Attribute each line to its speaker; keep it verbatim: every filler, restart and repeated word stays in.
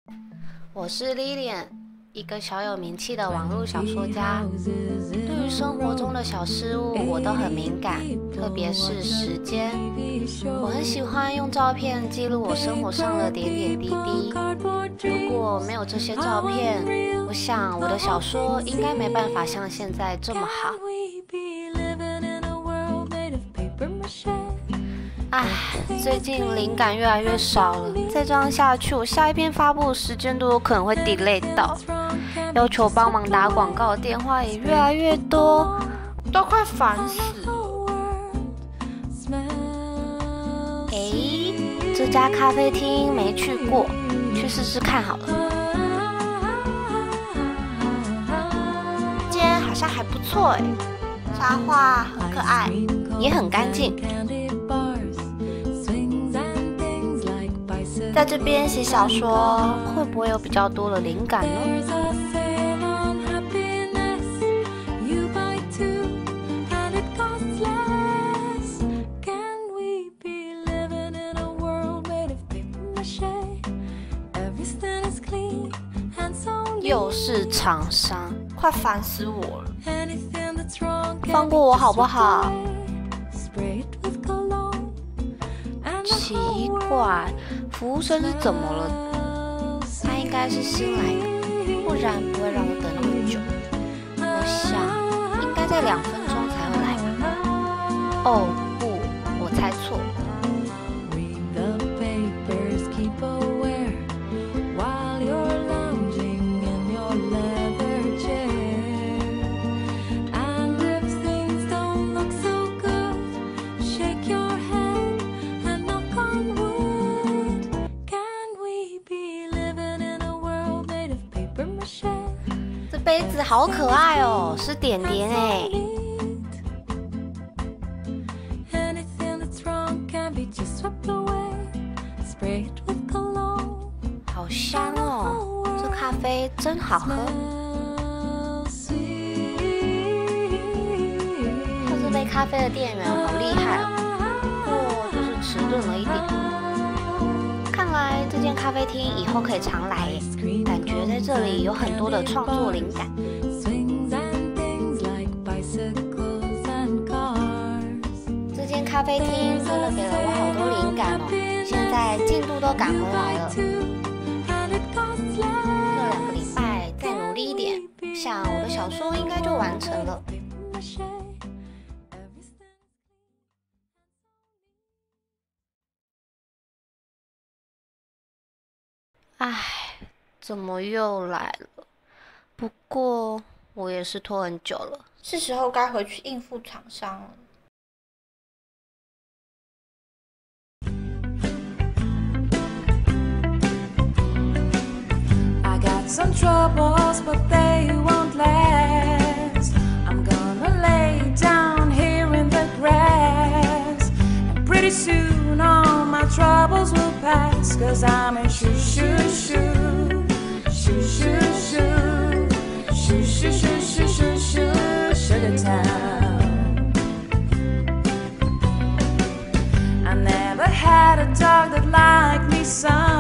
Speaker 1: 我是 Lilian， 一个小有名气的网络小说家。对于生活中的小事物，我都很敏感，特别是时间。我很喜欢用照片记录我生活上的点点滴滴。如果没有这些照片，我想我的小说应该没办法像现在这么好。唉，最近灵感越来越少了，再这样下去，我下一篇发布的时间都有可能会 delay 到。要求帮忙打广告的电话也越来越多，都快烦死了。诶，这家咖啡厅没去过，去试试看好了。今天好像还不错诶，插画很可爱，也很干净。在这边写小说，会不会有比较多的灵感呢？又是厂商，快烦死我了！放过我好不好？奇怪，服务生是怎么了？他应该是新来的，不然不会让我等那么久。我想应该在两分钟才会来吧。哦不，我猜错了。杯子好可爱哦，是点点哎，好香哦，这咖啡真好喝。喝这杯咖啡的店员好厉害哦，不过就是迟钝了一点。看来这间咖啡厅以后可以常来耶，感觉在这里有很多的创作灵感。这间咖啡厅真的给了我好多灵感哦，现在进度都赶回来了。这两个礼拜再努力一点，想我的小说应该就完成了。唉，怎么又来了？不过我也是拖很久了，是时候该回去应付厂商了。I got some troubles, but they won't last. I'm gonna lay down here in the grass, and pretty soon all my troubles will pass. Cause I'm in shoo shoo shoo, shoo shoo shoo, shoo shoo shoo shoo shoo shoo, Sugar Town. I never had a dog that liked me some.